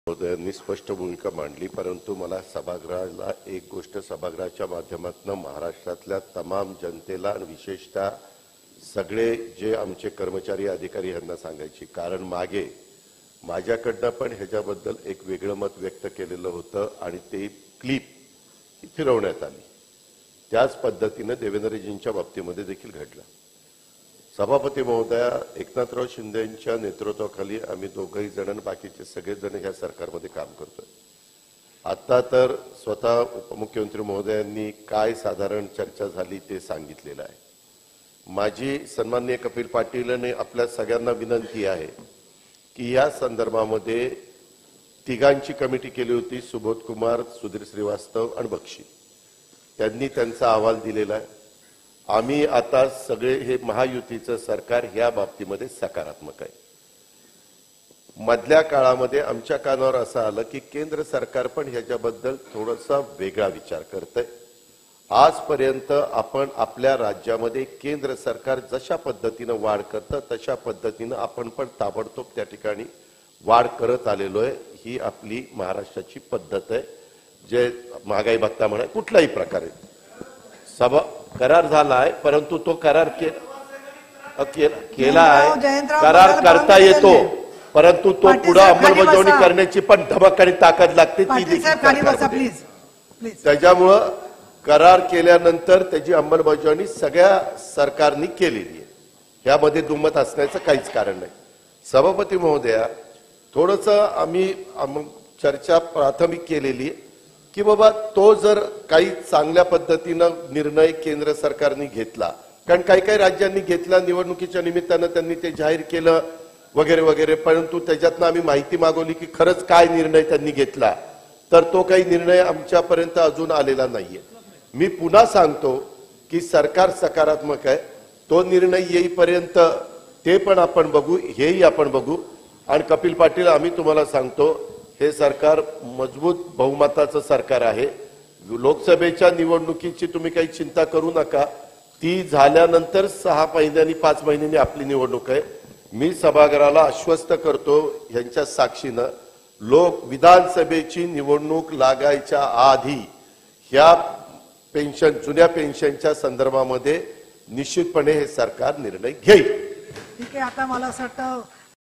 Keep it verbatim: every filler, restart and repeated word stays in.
महोदयांनी स्पष्ट भूमिका मांडली, परंतु मला सभागृहाला एक गोष्ट सभागृहाच्या माध्यमातून महाराष्ट्रातल्या तमाम जनतेला आणि विशेषतः सगळे जे आमचे कर्मचारी अधिकारी यांना सांगायची, कारण मागे माझ्याकडनं पण ह्याच्याबद्दल एक वेगळं मत व्यक्त केलेलं होतं आणि ते क्लिप फिरवण्यात आली। त्याच पद्धतीने देवेंद्रजींच्या बाबतीमध्ये देखील घडलं। सभापती महोदया, एकनाथराव शिंदेंच्या नेतृत्वाखाली आम्ही दोघंही जण आणि बाकीचे सगळे जण ह्या सरकारमध्ये काम करतोय। आता तर स्वतः उपमुख्यमंत्री महोदयांनी काय साधारण चर्चा झाली ते सांगितलेलं आहे। माझी सन्माननीय कपिल पाटीलने आपल्या सगळ्यांना विनंती आहे की या संदर्भामध्ये तिघांची कमिटी केली होती, सुबोध कुमार, सुधीर श्रीवास्तव आणि बक्षी, त्यांनी त्यांचा अहवाल दिलेला आहे। आम्ही आता सगळे हे महायुतीचं सरकार ह्या बाबतीमध्ये सकारात्मक आहे। मधल्या काळामध्ये आमच्या कानावर असं आलं की केंद्र सरकार पण ह्याच्याबद्दल थोडासा वेगळा विचार करतंय। आजपर्यंत आपण आपल्या राज्यामध्ये केंद्र सरकार जशा पद्धतीने वाढ करतं तशा पद्धतीने आपण पण ताबडतोब त्या ठिकाणी वाढ करत आलेलो आहे। ही आपली महाराष्ट्राची पद्धत आहे। जे महागाई भत्ता म्हणा कुठलाही प्रकारे सभा करार झाला आहे, परंतु तो करार के, केला आहे, करार करता येतो, परंतु तो पुढे अंमलबजावणी करण्याची पण धमक आणि ताकद लागते ती देखील। त्याच्यामुळं करार केल्यानंतर त्याची अंमलबजावणी सगळ्या सरकारनी केलेली आहे, यामध्ये दुमत असण्याचं काहीच कारण नाही। सभापती महोदया, थोडंसं आम्ही चर्चा प्राथमिक केलेली आहे की बाबा तो जर काही चांगल्या पद्धतीनं निर्णय केंद्र सरकारने घेतला, कारण काही काही राज्यांनी घेतला, निवडणुकीच्या निमित्तानं त्यांनी ते जाहीर केलं वगैरे वगैरे, परंतु त्याच्यातनं आम्ही माहिती मागवली की खरंच काय निर्णय त्यांनी घेतला, तर तो काही निर्णय आमच्यापर्यंत अजून आलेला नाहीये। मी पुन्हा सांगतो की सरकार सकारात्मक आहे, तो निर्णय येईपर्यंत ते पण आपण बघू, हेही आपण बघू। आणि कपिल पाटील, आम्ही तुम्हाला सांगतो हे सरकार मजबूत बहुमताचं सरकार आहे। लोकसभेच्या निवडणुकीची तुम्ही काही चिंता करू नका, ती झाल्यानंतर सहा महिन्यांनी पाच महिन्यांनी आपली निवडणूक आहे। मी सभागृहाला आश्वस्त करतो यांच्या साक्षीनं, लोक विधानसभेची निवडणूक लागायच्या आधी ह्या पेन्शन, जुन्या पेन्शनच्या संदर्भामध्ये निश्चितपणे हे सरकार निर्णय घेईल। ठीक आहे, आता मला असं वाटतं